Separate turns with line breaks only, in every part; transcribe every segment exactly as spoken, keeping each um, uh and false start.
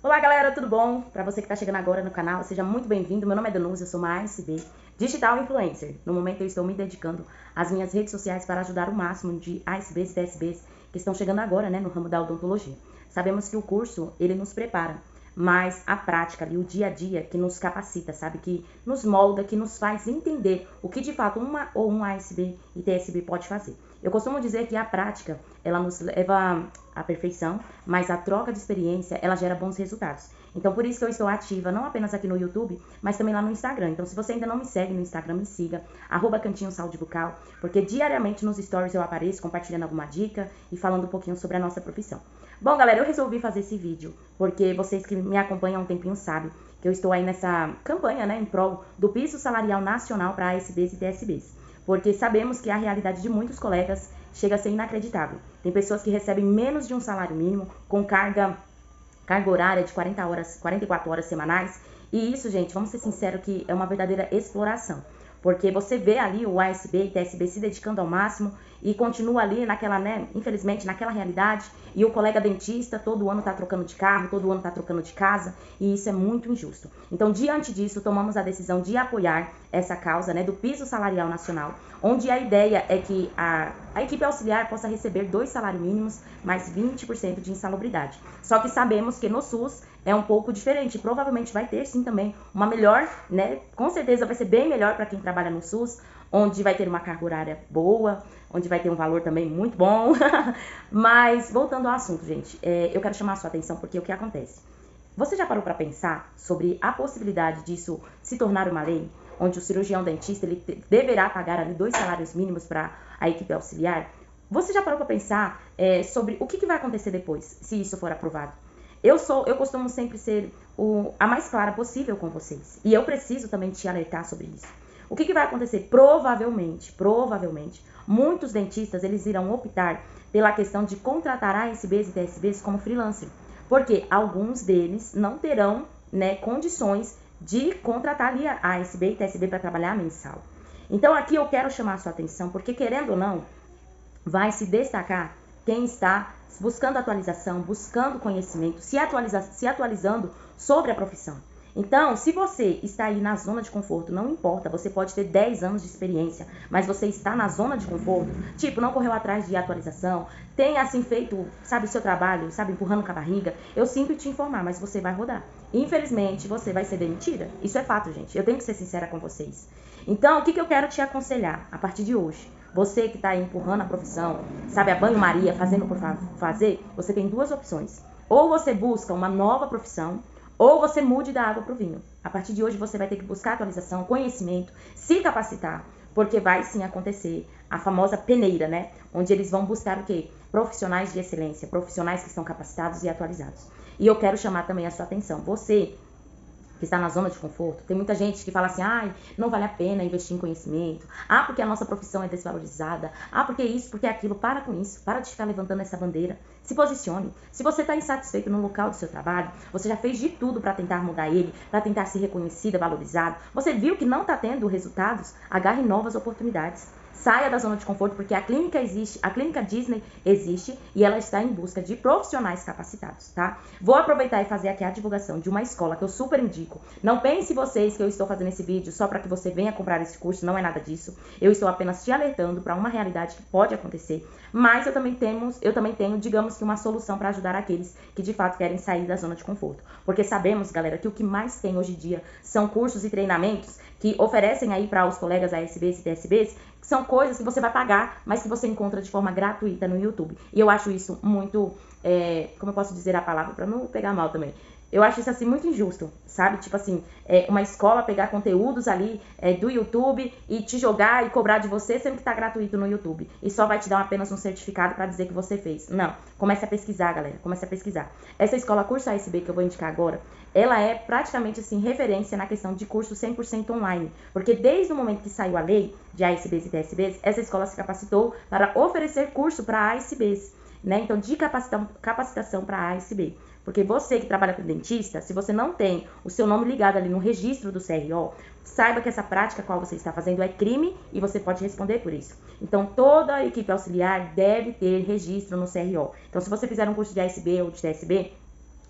Olá galera, tudo bom? Para você que está chegando agora no canal, seja muito bem-vindo. Meu nome é Danusa, eu sou uma A S B Digital Influencer. No momento eu estou me dedicando às minhas redes sociais para ajudar o máximo de A S Bs e T S Bs que estão chegando agora, né, no ramo da odontologia. Sabemos que o curso, ele nos prepara, mas a prática ali, o dia a dia que nos capacita, sabe? Que nos molda, que nos faz entender o que de fato uma ou um A S B e T S B pode fazer. Eu costumo dizer que a prática, ela nos leva à perfeição, mas a troca de experiência, ela gera bons resultados. Então, por isso que eu estou ativa, não apenas aqui no YouTube, mas também lá no Instagram. Então, se você ainda não me segue no Instagram, me siga, arroba Cantinho Saúde Bucal, porque diariamente nos stories eu apareço compartilhando alguma dica e falando um pouquinho sobre a nossa profissão. Bom, galera, eu resolvi fazer esse vídeo, porque vocês que me acompanham há um tempinho sabem que eu estou aí nessa campanha, né, em prol do piso salarial nacional para A S Bs e T S Bs. Porque sabemos que a realidade de muitos colegas chega a ser inacreditável. Tem pessoas que recebem menos de um salário mínimo, com carga, carga horária de quarenta horas, quarenta e quatro horas semanais. E isso, gente, vamos ser sinceros que é uma verdadeira exploração. Porque você vê ali o A S B e T S B se dedicando ao máximo e continua ali naquela, né, infelizmente, naquela realidade. E o colega dentista todo ano tá trocando de carro, todo ano tá trocando de casa. E isso é muito injusto. Então, diante disso, tomamos a decisão de apoiar essa causa, né, do piso salarial nacional, onde a ideia é que a, a equipe auxiliar possa receber dois salários mínimos mais vinte por cento de insalubridade. Só que sabemos que no SUS é um pouco diferente, provavelmente vai ter sim também uma melhor, né, com certeza vai ser bem melhor para quem trabalha no SUS, onde vai ter uma carga horária boa, onde vai ter um valor também muito bom. Mas, voltando ao assunto, gente, é, eu quero chamar a sua atenção porque o que acontece? Você já parou para pensar sobre a possibilidade disso se tornar uma lei, onde o cirurgião dentista ele deverá pagar ali dois salários mínimos para a equipe auxiliar? Você já parou para pensar é, sobre o que, que vai acontecer depois, se isso for aprovado? Eu sou, eu costumo sempre ser o, a mais clara possível com vocês. E eu preciso também te alertar sobre isso. O que, que vai acontecer? Provavelmente, provavelmente, muitos dentistas eles irão optar pela questão de contratar A S Bs e T S Bs como freelancer. Porque alguns deles não terão, né, condições de contratar ali a A S B e T S B para trabalhar mensal. Então aqui eu quero chamar a sua atenção, porque querendo ou não, vai se destacar quem está buscando atualização, buscando conhecimento, se, atualiza, se atualizando sobre a profissão. Então, se você está aí na zona de conforto, não importa, você pode ter dez anos de experiência, mas você está na zona de conforto, tipo, não correu atrás de atualização, tem assim feito, sabe, o seu trabalho, sabe, empurrando com a barriga, eu sinto te informar, mas você vai rodar. Infelizmente, você vai ser demitida. Isso é fato, gente. Eu tenho que ser sincera com vocês. Então, o que, que eu quero te aconselhar a partir de hoje? Você que está aí empurrando a profissão, sabe, a banho-maria, fazendo por fazer, você tem duas opções. Ou você busca uma nova profissão, ou você mude da água para o vinho. A partir de hoje você vai ter que buscar atualização, conhecimento, se capacitar, porque vai sim acontecer a famosa peneira, né? Onde eles vão buscar o quê? Profissionais de excelência, profissionais que estão capacitados e atualizados. E eu quero chamar também a sua atenção. Você que está na zona de conforto, tem muita gente que fala assim, ai, não vale a pena investir em conhecimento, ah, porque a nossa profissão é desvalorizada, ah, porque isso, porque aquilo, para com isso, para de ficar levantando essa bandeira, se posicione. Se você está insatisfeito no local do seu trabalho, você já fez de tudo para tentar mudar ele, para tentar ser reconhecido, valorizado, você viu que não está tendo resultados, agarre novas oportunidades. Saia da zona de conforto, porque a clínica existe, a clínica Disney existe e ela está em busca de profissionais capacitados, tá? Vou aproveitar e fazer aqui a divulgação de uma escola que eu super indico. Não pense vocês que eu estou fazendo esse vídeo só para que você venha comprar esse curso, não é nada disso. Eu estou apenas te alertando para uma realidade que pode acontecer, mas eu também, temos, eu também tenho, digamos que uma solução para ajudar aqueles que de fato querem sair da zona de conforto. Porque sabemos, galera, que o que mais tem hoje em dia são cursos e treinamentos que oferecem aí para os colegas A S Bs e T S Bs, que são coisas que você vai pagar, mas que você encontra de forma gratuita no YouTube. E eu acho isso muito, é, como eu posso dizer a palavra para não pegar mal também, eu acho isso assim muito injusto, sabe? Tipo assim, é, uma escola pegar conteúdos ali é, do YouTube e te jogar e cobrar de você, sendo que tá gratuito no YouTube. E só vai te dar apenas um certificado para dizer que você fez. Não, comece a pesquisar, galera, comece a pesquisar. Essa escola Curso A S B que eu vou indicar agora, ela é praticamente assim referência na questão de curso cem por cento online. Porque desde o momento que saiu a lei de A S Bs e T S Bs, essa escola se capacitou para oferecer curso para A S Bs, né? Então, de capacitação, capacitação para A S B. Porque você que trabalha com dentista, se você não tem o seu nome ligado ali no registro do C R O, saiba que essa prática qual você está fazendo é crime e você pode responder por isso. Então, toda a equipe auxiliar deve ter registro no C R O. Então, se você fizer um curso de A S B ou de T S B,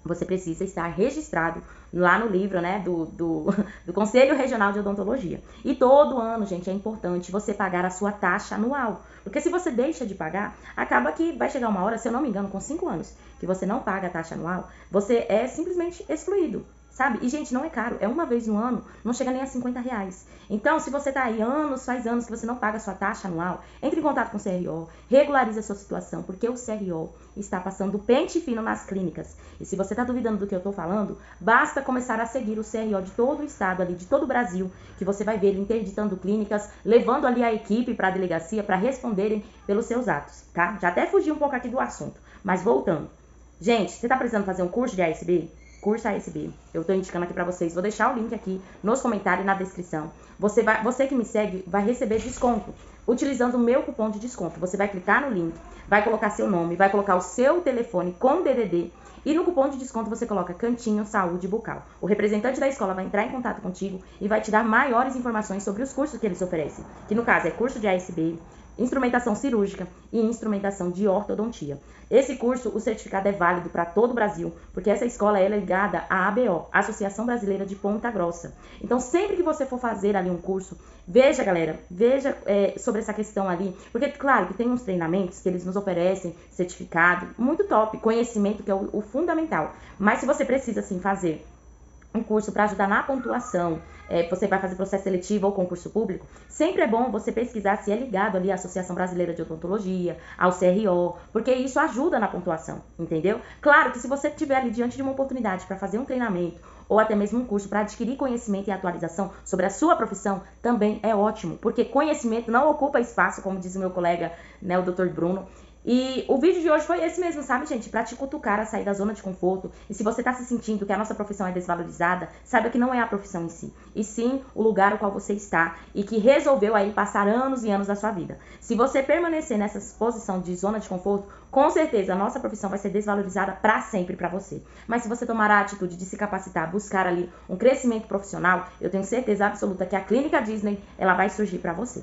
você precisa estar registrado lá no livro, né, do, do, do Conselho Regional de Odontologia. E todo ano, gente, é importante você pagar a sua taxa anual. Porque se você deixa de pagar, acaba que vai chegar uma hora, se eu não me engano, com cinco anos, que você não paga a taxa anual, você é simplesmente excluído. Sabe? E, gente, não é caro. É uma vez no ano, não chega nem a cinquenta reais. Então, se você tá aí anos, faz anos que você não paga a sua taxa anual, entre em contato com o C R O, regularize a sua situação, porque o C R O está passando pente fino nas clínicas. E se você tá duvidando do que eu tô falando, basta começar a seguir o C R O de todo o estado ali, de todo o Brasil, que você vai ver ele interditando clínicas, levando ali a equipe para a delegacia para responderem pelos seus atos, tá? Já até fugi um pouco aqui do assunto, mas voltando. Gente, você tá precisando fazer um curso de A S B? Curso A S B. Eu tô indicando aqui pra vocês. Vou deixar o link aqui nos comentários e na descrição. Você, vai, você que me segue vai receber desconto utilizando o meu cupom de desconto. Você vai clicar no link, vai colocar seu nome, vai colocar o seu telefone com D D D e no cupom de desconto você coloca Cantinho Saúde Bucal. O representante da escola vai entrar em contato contigo e vai te dar maiores informações sobre os cursos que eles oferecem. Que no caso é curso de A S B, instrumentação cirúrgica e instrumentação de ortodontia. Esse curso, o certificado é válido para todo o Brasil, porque essa escola é ligada à A B O, Associação Brasileira de Ponta Grossa. Então, sempre que você for fazer ali um curso, veja, galera, veja é, sobre essa questão ali, porque, claro, que tem uns treinamentos que eles nos oferecem, certificado, muito top, conhecimento que é o, o fundamental. Mas se você precisa, assim, fazer um curso para ajudar na pontuação, é, você vai fazer processo seletivo ou concurso público, sempre é bom você pesquisar se é ligado ali à Associação Brasileira de Odontologia, ao C R O, porque isso ajuda na pontuação, entendeu? Claro que se você estiver ali diante de uma oportunidade para fazer um treinamento ou até mesmo um curso para adquirir conhecimento e atualização sobre a sua profissão, também é ótimo, porque conhecimento não ocupa espaço, como diz o meu colega, né, o doutor Bruno. E o vídeo de hoje foi esse mesmo, sabe, gente? Pra te cutucar a sair da zona de conforto. E se você tá se sentindo que a nossa profissão é desvalorizada, saiba que não é a profissão em si, e sim o lugar no qual você está e que resolveu aí passar anos e anos da sua vida. Se você permanecer nessa posição de zona de conforto, com certeza a nossa profissão vai ser desvalorizada pra sempre pra você. Mas se você tomar a atitude de se capacitar, buscar ali um crescimento profissional, eu tenho certeza absoluta que a Clínica Disney, ela vai surgir pra você.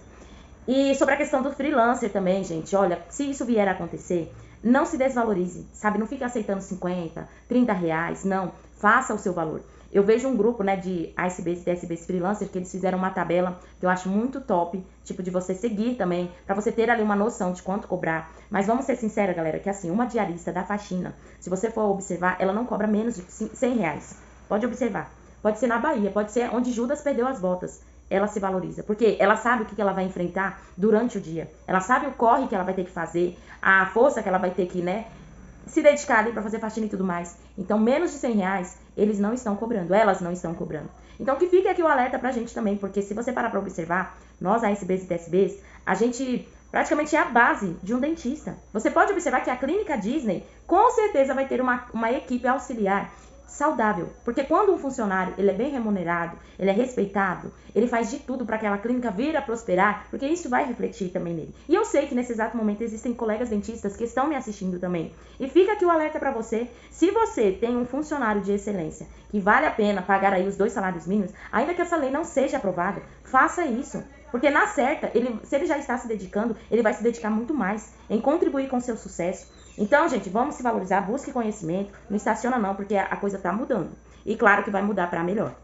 E sobre a questão do freelancer também, gente, olha, se isso vier a acontecer, não se desvalorize, sabe? Não fique aceitando cinquenta, trinta reais, não. Faça o seu valor. Eu vejo um grupo, né, de A S Bs e D S Bs freelancers que eles fizeram uma tabela que eu acho muito top, tipo, de você seguir também, pra você ter ali uma noção de quanto cobrar. Mas vamos ser sinceros, galera, que assim, uma diarista da faxina, se você for observar, ela não cobra menos de cem reais. Pode observar. Pode ser na Bahia, pode ser onde Judas perdeu as botas. Ela se valoriza, porque ela sabe o que ela vai enfrentar durante o dia, ela sabe o corre que ela vai ter que fazer, a força que ela vai ter que, né, se dedicar ali para fazer faxina e tudo mais. Então, menos de cem reais, eles não estão cobrando, elas não estão cobrando. Então, que fique aqui o alerta pra gente também, porque se você parar pra observar, nós, A S Bs e D S Bs, a gente praticamente é a base de um dentista. Você pode observar que a Clínica Disney, com certeza, vai ter uma, uma equipe auxiliar saudável, porque quando um funcionário ele é bem remunerado, ele é respeitado, ele faz de tudo para que aquela clínica vir a prosperar, porque isso vai refletir também nele. E eu sei que nesse exato momento existem colegas dentistas que estão me assistindo também. E fica aqui o alerta para você, se você tem um funcionário de excelência que vale a pena pagar aí os dois salários mínimos, ainda que essa lei não seja aprovada, faça isso. Porque na certa, ele, se ele já está se dedicando, ele vai se dedicar muito mais em contribuir com o seu sucesso. Então, gente, vamos se valorizar, busque conhecimento, não estaciona não, porque a coisa tá mudando. E claro que vai mudar para melhor.